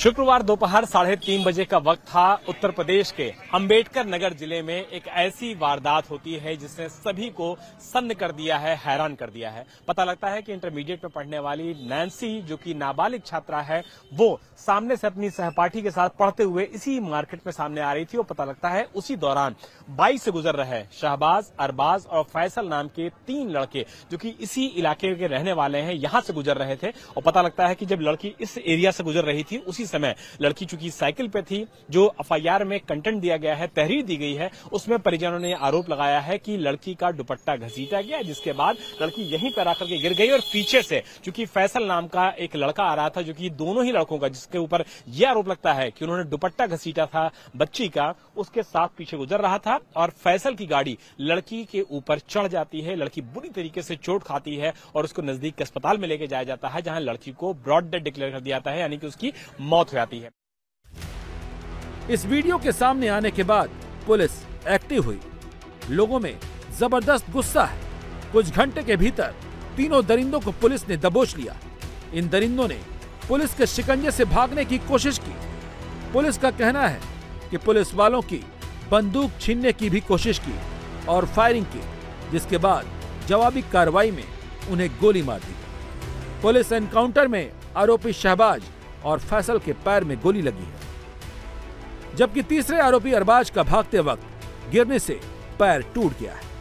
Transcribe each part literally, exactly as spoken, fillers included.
शुक्रवार दोपहर साढ़े तीन बजे का वक्त था। उत्तर प्रदेश के अंबेडकर नगर जिले में एक ऐसी वारदात होती है जिसने सभी को सन्न कर दिया है, हैरान कर दिया है। पता लगता है कि इंटरमीडिएट में पढ़ने वाली नैन्सी, जो कि नाबालिग छात्रा है, वो सामने से अपनी सहपाठी के साथ पढ़ते हुए इसी मार्केट में सामने आ रही थी और पता लगता है उसी दौरान बाइक से गुजर रहे शहबाज, अरबाज और फैसल नाम के तीन लड़के, जो कि इसी इलाके के रहने वाले हैं, यहां से गुजर रहे थे। और पता लगता है कि जब लड़की इस एरिया से गुजर रही थी उसी समय लड़की चूंकि साइकिल पे थी, जो एफआईआर में कंटेंट दिया गया है, तहरीर दी गई है, उसमें परिजनों ने आरोप लगाया है कि लड़की का दुपट्टा घसीटा गया, जिसके बाद लड़की यहीं पर आकर के गिर गई और पीछे से चूंकि फैसल नाम का एक लड़का आ रहा था, जो कि दोनों ही लड़कों का, जिसके ऊपर यह आरोप लगता है कि उन्होंने दुपट्टा घसीटा था बच्ची का, उसके साथ पीछे गुजर रहा था और फैसल की गाड़ी लड़की के ऊपर चढ़ जाती है। लड़की बुरी तरीके से चोट खाती है और उसको नजदीक के अस्पताल में लेके जाया जाता है, जहां लड़की को ब्रॉड डेथ डिक्लेयर कर दिया जाता है, यानी कि उसकी मौत हो जाती है। इस वीडियो के सामने आने के बाद पुलिस एक्टिव हुई। लोगों में जबरदस्त गुस्सा है। कुछ घंटे के भीतर तीनों दरिंदों को पुलिस ने दबोच लिया। इन दरिंदों ने पुलिस के शिकंजे से भागने की कोशिश की। पुलिस का कहना है कि पुलिस वालों की बंदूक छीनने की भी कोशिश की और फायरिंग की, जिसके बाद जवाबी कार्रवाई में उन्हें गोली मार दी। पुलिस एनकाउंटर में आरोपी शहबाज और फैसल के पैर में गोली लगी है, जबकि तीसरे आरोपी अरबाज का भागते वक्त गिरने से पैर टूट गया है।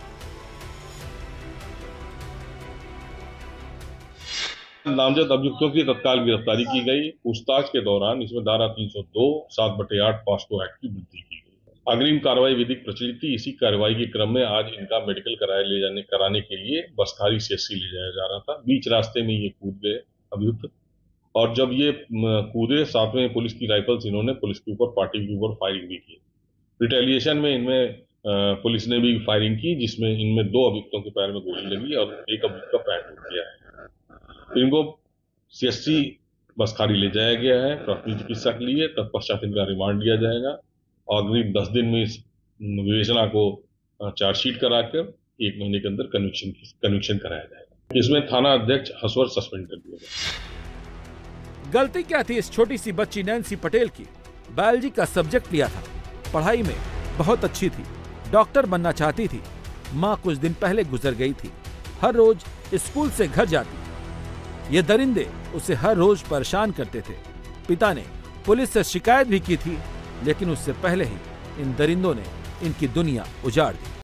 नामजद अभियुक्तों की तत्काल गिरफ्तारी की गई। पूछताछ के दौरान इसमें धारा तीन सौ दो सात बटे आठ पॉस्को एक्ट की वृद्धि की गई। अग्रिम कार्रवाई विधिक प्रचलित थी। इसी कार्रवाई के क्रम में आज इनका मेडिकल कराए ले जाने कराने के लिए बसखारी सीएचसी ले जाया जा रहा था। बीच रास्ते में ये कूद गए अभियुक्त, और जब ये कूदे, साथ में पुलिस की राइफल्स इन्होंने पुलिस के ऊपर, पार्टी के ऊपर फायरिंग भी की। रिटेलिएशन में इनमें पुलिस ने भी फायरिंग की, जिसमें इनमें दो अभियुक्तों के पैर में गोली लगी और एक अभियुक्त का पैर टूट गया है। इनको सीएचसी बसखारी ले जाया गया है प्राथमिक चिकित्सा के लिए। तत्पश्चात इनका रिमांड लिया जाएगा और करीब दस दिन में इस विवेचना को चार्जशीट कराकर एक महीने के अंदर कन्विक्शन कन्विक्शन कराया जाएगा। इसमें थाना अध्यक्ष हसवर सस्पेंड कर दिया गया। गलती क्या थी इस छोटी सी बच्ची नैन्सी पटेल की? बायोलॉजी का सब्जेक्ट लिया था, पढ़ाई में बहुत अच्छी थी, डॉक्टर बनना चाहती थी। माँ कुछ दिन पहले गुजर गई थी। हर रोज स्कूल से घर जाती। ये दरिंदे उसे हर रोज परेशान करते थे। पिता ने पुलिस से शिकायत भी की थी, लेकिन उससे पहले ही इन दरिंदों ने इनकी दुनिया उजाड़ दी।